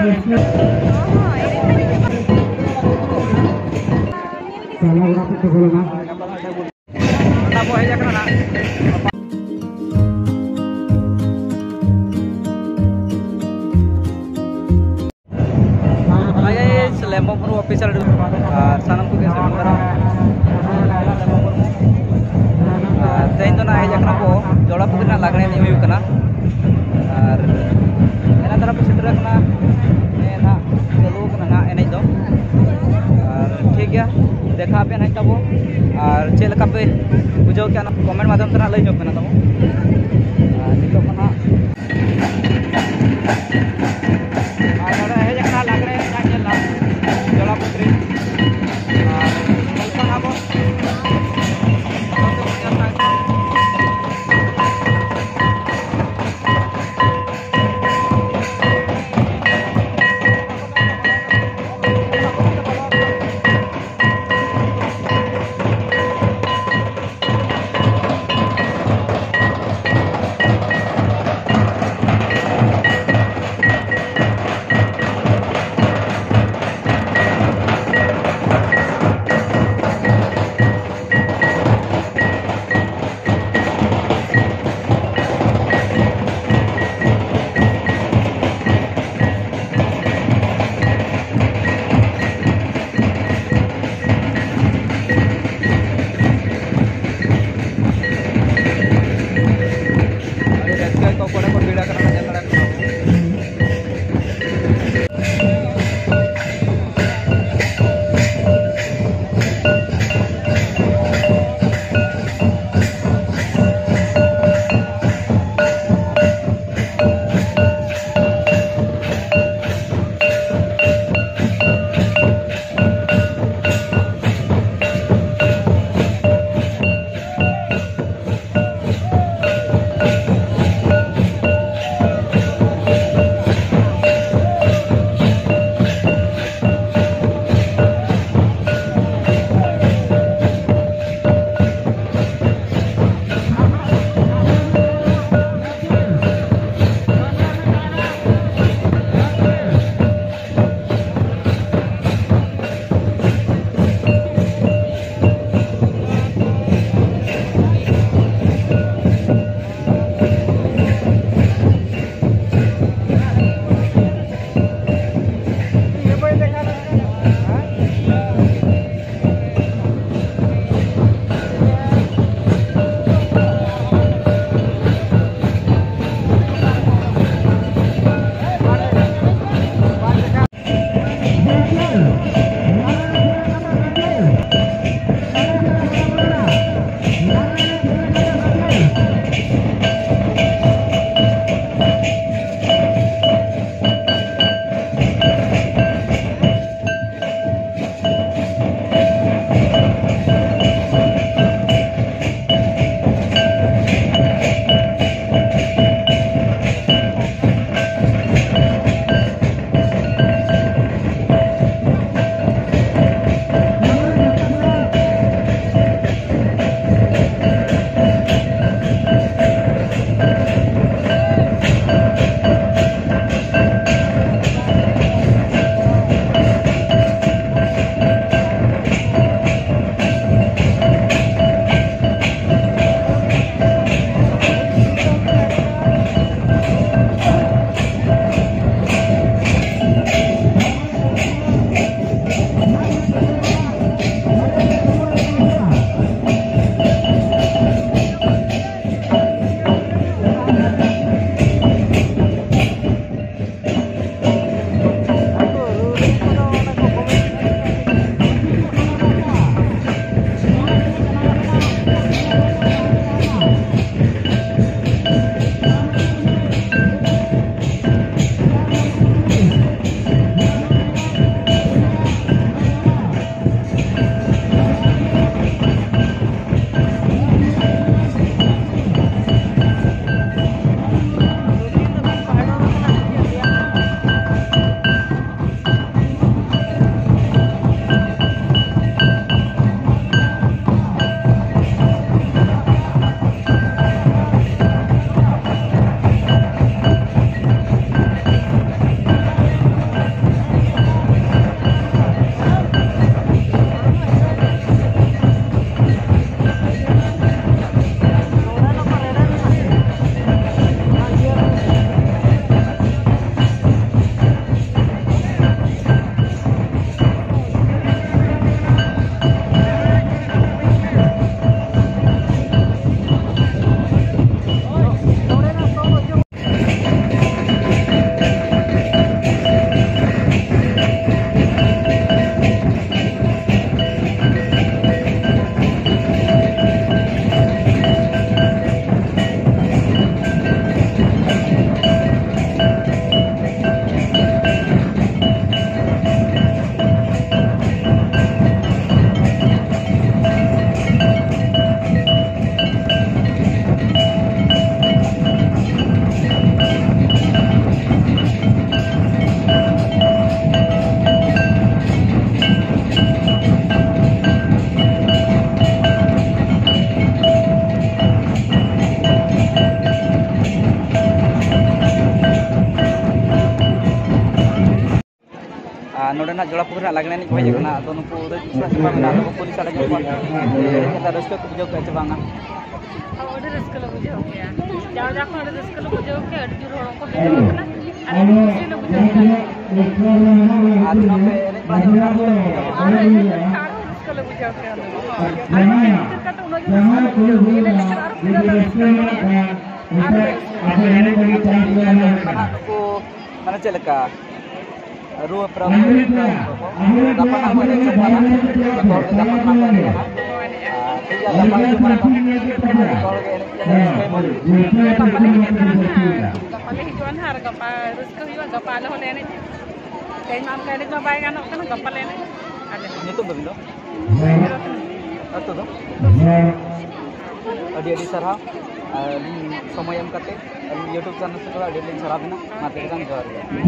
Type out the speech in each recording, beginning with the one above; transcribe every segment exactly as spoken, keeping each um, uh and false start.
Lambo Murmu officer और सानम को तेज दो ना हजना को जोड़ा पुकना लागणे नहीं हुई और एना तरफ सेटरना ना चलू ना एने दो और ठीक गया देखा पे ना तबो और चेल का पे बुझो क्या ना कमेंट माध्यम से लई जोक ना तबो नितो कना आ जोड़ा हजना लागणे ना चला जोड़ा पुत्री और कल्पना बो नोडना जोड़ापुर लागणे नहीं कोई जगह तो नुकु चपा में तो पुलिस वाले जो कहता रस्ते को बुझाव के बांगा और रस्क लो बुझाव के जाओ जाको और रस्क लो बुझाव के अड़ जुर होड़ो को हेजना अरे खुशी लो बुझाव के आज ना पे एने बारे में और रस्क लो बुझाव के अरे का तो उन जो ये लेकर और पूरा रस्क को माने चलका रू प्रभु dapat apa yang sekarang dapat apa ini ya dapat cuma kalau dapat hijauan harga apa terus ke juga gak palah oleh ini kayak mam kayak ini baik anak kan gak palah ini ada itu begitu atau tuh dia di sarah sama yang kate YouTube channel sekolah dia di sarah bina mati kan jual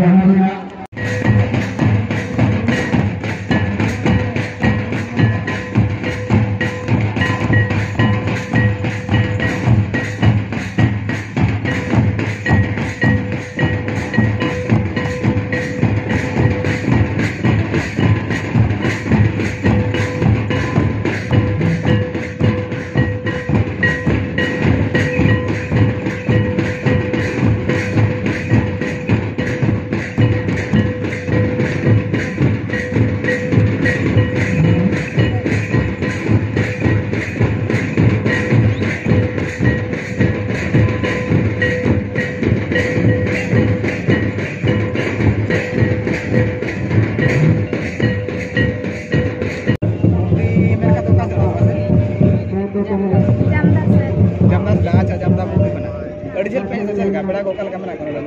Original pe sa sel ka beda gokal ka mena kono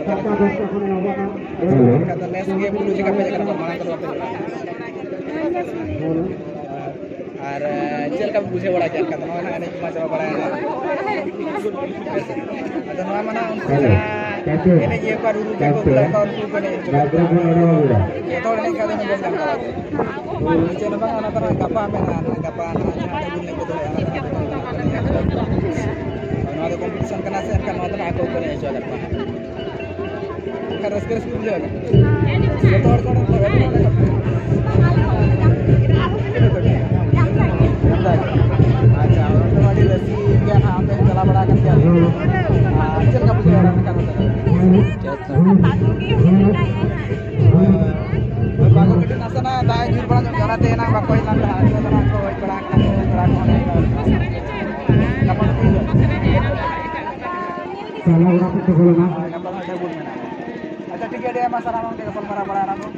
kata les ge puluh jika pe jaka mana ko pe ar jel ka buje wala kan kata mana ane cuma jawab bara ada nama mana ini ye ka dulu ka ko la ka ko ko ne ye to ne ka ne jam ka ni chena bang ana tara gapa mena gapa ana ada gunne ko ada kompetisi kena saya kan ada aku punya jual apa keras keras pun jual itu orang orang aja orang tadi lagi dia nak ambil jalan berakan dia acil kamu jual orang kan bagus kita nasana dah jual berakan jalan tenar bakoy lang dah jalan aku berakan berakan kapan jual salah orang itu kalau nak gambar ada pun mana अच्छा ठीक है dia masalah orang ke kapal para para orang tu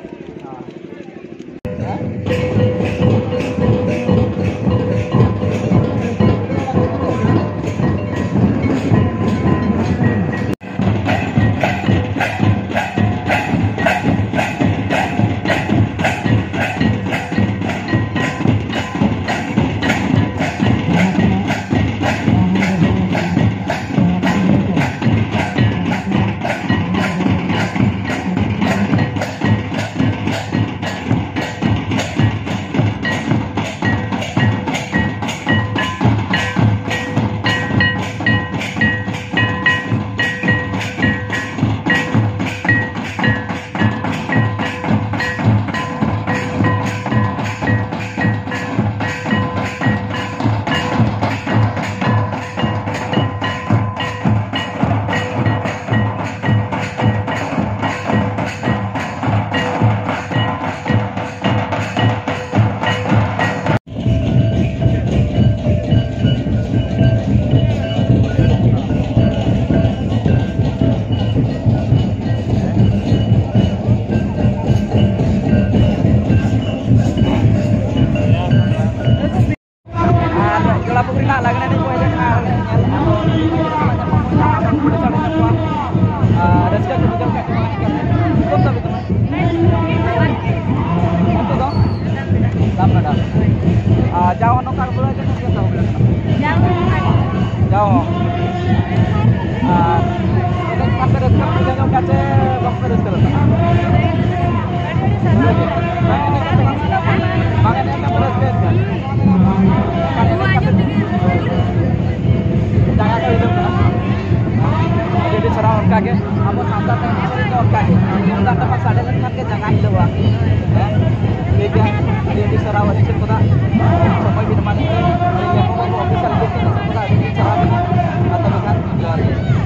jauh nongkar bola aja kan jauh jauh ah itu sampai dekat jauh kace sampai dekat makanya kita mulai set kan jangan itu jadi serang के अब सामता तक सरी तो का के तुमदा टमा साडे लखन के जगह हिलवा है ठीक है ये सरा वाली से पता समय भी मान के ये को ऑफिशियल के पता अभी चला आता बखान जोहार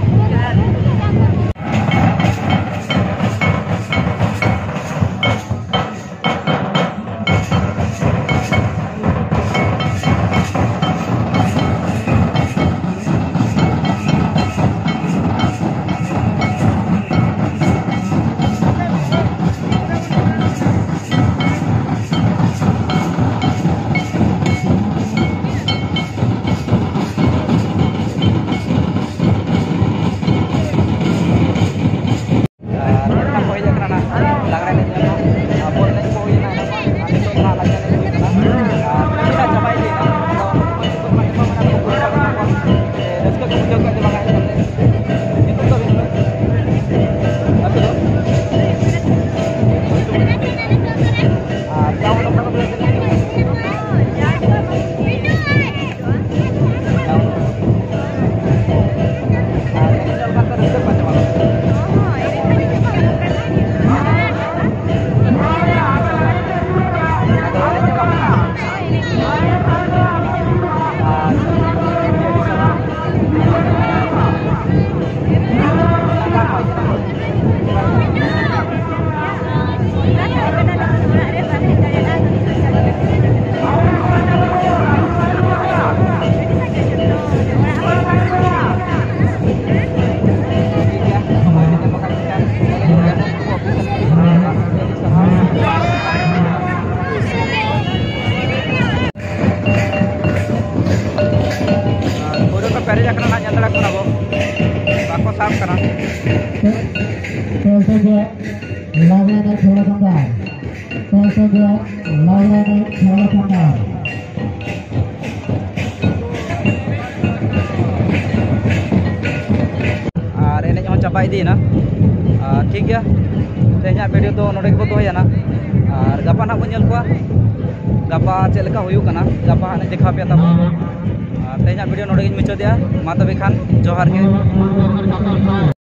पेरेज करना ना जंदड़ा को नाबो बाको साफ करना तो से जो लावे ने छोड़ा बंदा तो से जो लावे ने छोड़ा बंदा और एने जो चाबा इदी ना ठीक गया तेजा वीडियो तो नोडे को दोया ना और गपा ना बन जल को गपा चेल का हुयु कना गपा ने देखा पे तब तेजा वीडियो नोडे मुचाद दिया मा तबे खान जोहार के।